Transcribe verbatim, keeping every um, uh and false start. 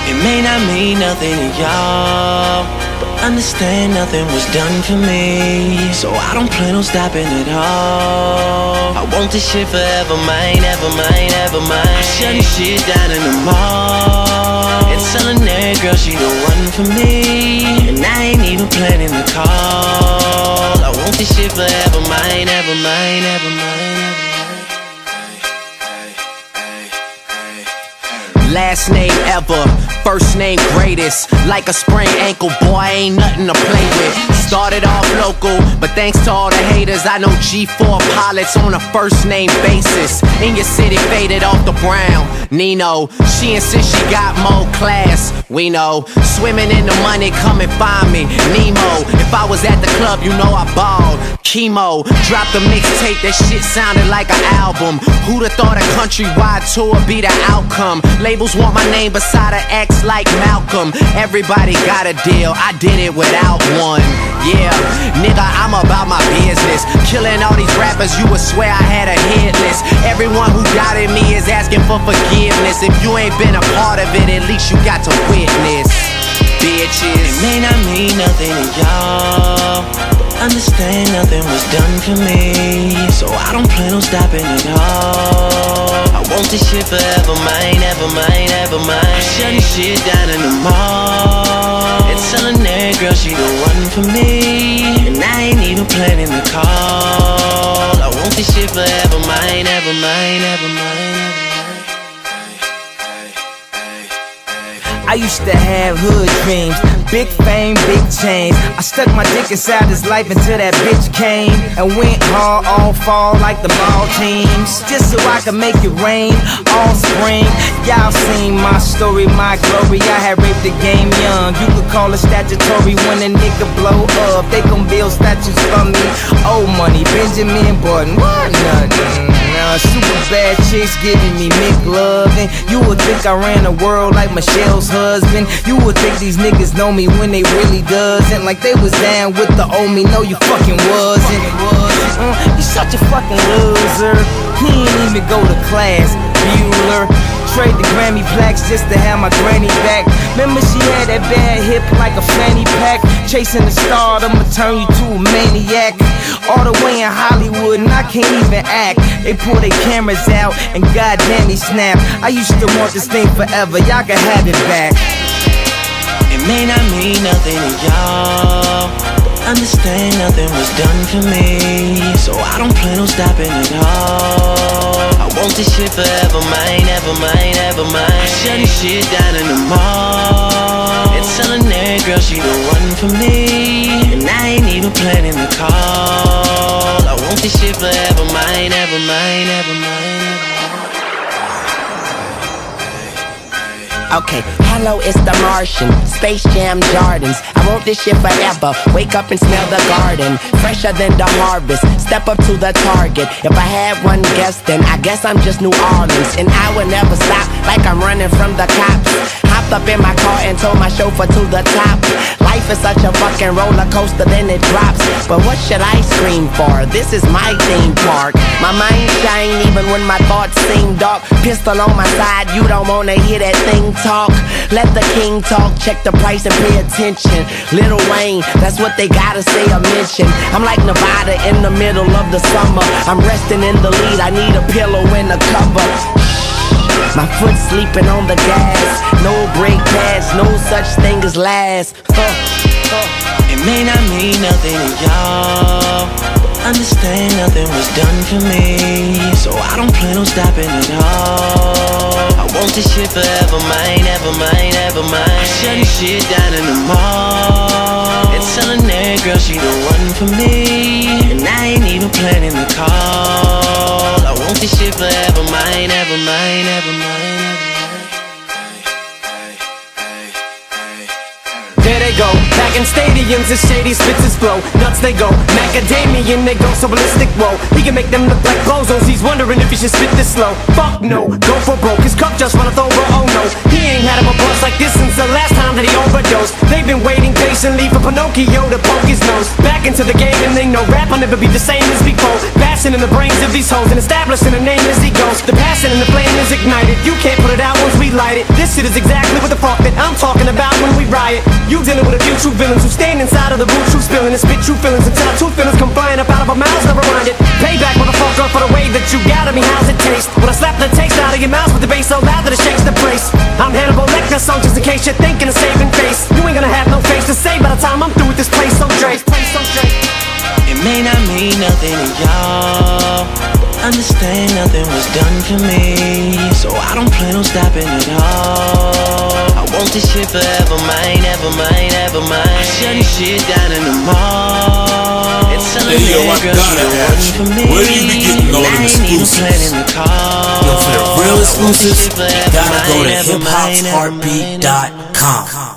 It may not mean nothing to y'all, but understand nothing was done for me. So I don't plan on stopping at all. I want this shit forever, mine, ever mine, ever mine. Shutting shit down in the mall and telling that girl she the one for me, and I ain't even planning the call. I want this shit forever, mine, ever mine, ever mine, ever mine. Last name ever, first name greatest. Like a sprained ankle, boy, ain't nothing to play with. Started off local, but thanks to all the haters, I know G four pilots on a first name basis. In your city, faded off the brown. Nino, she insists she got more class. We know, swimming in the money, come and find me. Nemo, if I was at the club, you know I balled. Chemo, dropped a mixtape, that shit sounded like an album. Who'da thought a countrywide tour be the outcome? Labels want my name beside an X like Malcolm. Everybody got a deal, I did it without one. Yeah, nigga, I'm about my business. Killing all these rappers, you would swear I had a hit list. Everyone who doubted me is asking for forgiveness. If you ain't been a part of it, at least you got to witness. Bitches. It may not mean nothing to y'all, but understand nothing was done for me. So I don't plan on stopping at all. I want this shit forever, mine, ever mine, ever mine. Shutting shit down in the mall and telling that girl she the one for me, and I ain't even planning the call. I want this shit forever, mine, ever mine, ever mine, ever mine. I used to have hood dreams, big fame, big chains. I stuck my dick inside his life until that bitch came and went hard all fall like the ball teams, just so I could make it rain all spring. Y'all seen my story, my glory. I had raped the game young. You could call it statutory when a nigga blow up. They gon' build statues for me. Old money, Benjamin Button, what nothing. Now super bad chicks giving me McLovin'. You would think I ran the world like Michelle's husband. You would think these niggas know me when they really doesn't. Like they was down with the old me. No, you fucking wasn't. Mm, you such a fucking loser. He ain't even go to class, Bueller. Trade the Grammy plaques just to have my granny back. Remember she had that bad hip like a fanny pack. Chasing the star, I'ma turn you to a maniac. All the way in Hollywood and I can't even act. They pull their cameras out and goddamn he snap. I used to want this thing forever, y'all can have it back. It may not mean nothing to y'all, but understand nothing was done for me. So I don't plan on stopping at all. I want this shit forever, mine, ever mine, ever mine. Shutting shit down in the mall and telling that girl she the one for me, and I ain't even planning the call. I want this shit forever, mine, ever mine, ever mine, ever mine. Okay, hello, it's the Martian, Space Jam Jordans. I want this shit forever, wake up and smell the garden. Fresher than the harvest, step up to the target. If I had one guess, then I guess I'm just New Orleans. And I would never stop, like I'm running from the cops. Hopped up in my car and told my chauffeur to the top. Life is such a fucking roller coaster, then it drops. But what should I scream for? This is my theme park. My mind shine even when my thoughts seem dark. Pistol on my side, you don't wanna hear that thing talk. Let the king talk, check the price and pay attention. Lil Wayne, that's what they gotta say or mention. I'm like Nevada in the middle of the summer. I'm resting in the lead, I need a pillow and a cover. My foot sleeping on the gas. No brake pads, no such thing as last. uh, uh. It may not mean nothing to y'all, but understand nothing was done for me. So I don't plan on stopping at all. I want this shit forever, mine, ever mine, ever mine. Shutting shit down in the mall and telling that girl she the one for me, and I ain't even planning the call. I want this shit forever, mine, ever mine, ever mine, ever mine. There they go, back in stadiums, it's shady spits his flow. Nuts they go, macadamian, they go so ballistic, whoa. He can make them look like bozos, he's wondering if he should spit this slow. Fuck no, go for broke, his cup just runneth over, oh no. He ain't had him a buzz like this since the last time that he overdosed. They've been waiting patiently for Pinocchio to poke his nose back into the game, and they know rap will never be the same as before. Passing in the brains of these hoes and establishing a name as he goes. The passion and the flame is ignited, you can't put it out once we light it. This This shit is exactly what the fuck that I'm talking about when we riot. You dealing with a few true villains who stand inside of the root, true spilling and spit true feelings until our true feelings come flying up out of our mouths, never mind it. Payback, motherfucker, for the way that you got at me, how's it taste? When I slap the taste out of your mouth with the bass so loud that it shakes the place. I'm Hannibal Lecter, so just in case you're thinking of saving face, you ain't gonna have no face to say by the time I'm through with this place, so Dre. It may not mean nothing to y'all, but understand nothing was done for me, so I don't plan on stopping at all. I want this shit forever, mine, ever mine, ever mine. Shutting shit down in the mall. It's telling hey, yo, that girl she the one for me. Where do you be getting all the exclusives? Yo, for the real exclusives, you gotta go to hip hop heartbeat dot com.